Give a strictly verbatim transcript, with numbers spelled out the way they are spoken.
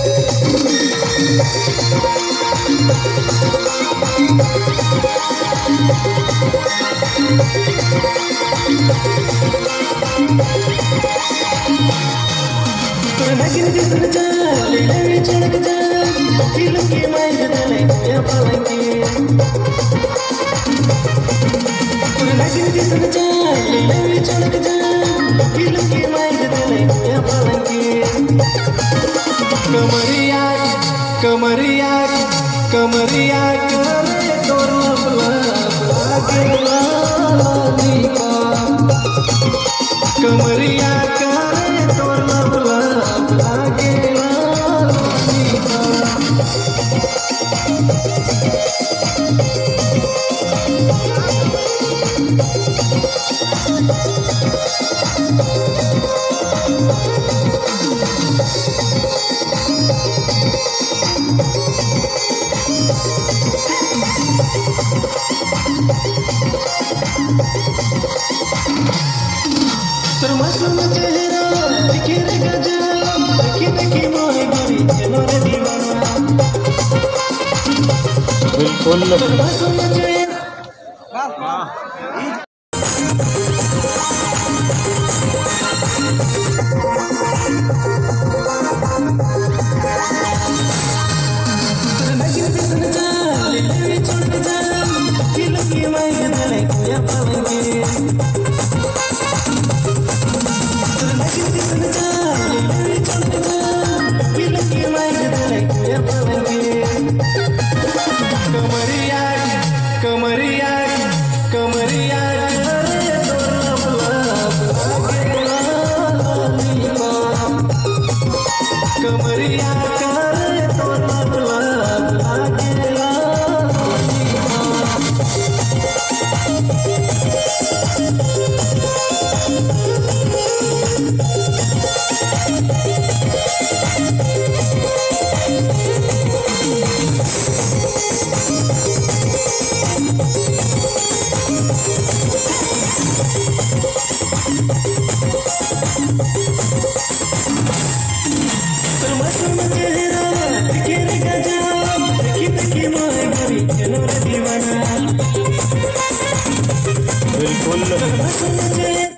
नागिन दिसन जा ले ले चढ़क जा दिल के मांग दले या पालंगे नागिन दिसन जा ले ले चढ़क जा दिल के मांग दले या पालंगे कमरिया कमरिया कमरिया करे तोर लबला लागे लाली का कमरिया करे तोर लबला लागे लाली का सुरमा चेहरा दिखे रे गजा देखी देखी मोहे गोरी चलो रे दीवाना बिल्कुल सुरमा चेहरा नागिन दिसन जा ले ले चढ़क जा दिल की मांग दले या पालंगे नागिन दिसन जा ले ले चढ़क जा दिल की मांग दले या पालंगे कमरिया कमरिया कमरिया करे तोर लबला लागे लाली कमरिया करे तोर लबला लागे लाली सुरमा सुरमा चेहरा दिखे रे गजा देखी देखी मोहे गोरी चलो रे दीवाना बिल्कुल सुरमा सुरमा चेहरा